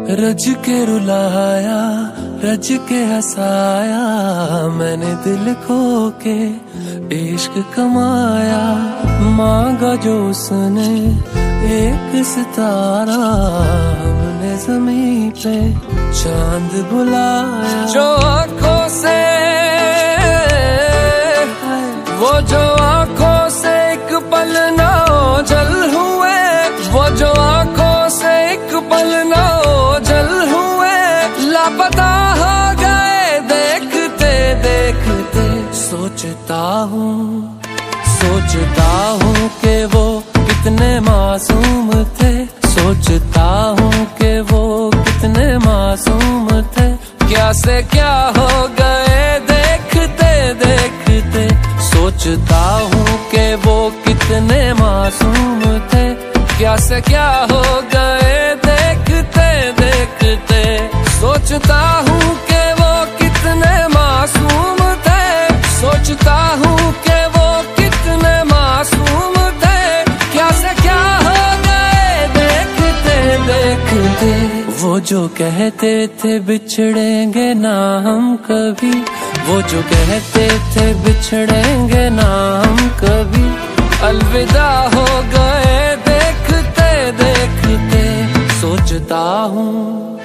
रज के रुलाया, रज के हंसाया, मैंने दिल खो के इश्क कमाया। मांगा जो उसने एक सितारा, हमने ज़मीं पे चांद बुलाया। जो आँखों से, वो जो आँखों से एक पल ना ओझल हुए, वो जो आँखों से एक पल ना ओझल हुए, लापता हो गए देखते देखते। सोचता हूँ कि वो कितने मासूम थे, सोचता हूँ कि वो कितने मासूम थे। क्या से क्या हो गए देखते देखते। सोचता हूँ कि वो कितने मासूम थे, क्या से क्या हो गए देखते देखते। सोचता हूँ कि वो कितने मासूम थे, सोचता हूँ कि वो कितने मासूम थे, क्या से क्या हो गए देखते देखते। वो जो कहते थे बिछड़ेंगे ना हम कभी, वो जो कहते थे बिछड़ेंगे ना हम कभी, अलविदा हो गए देखते देखते। सोचता हूँ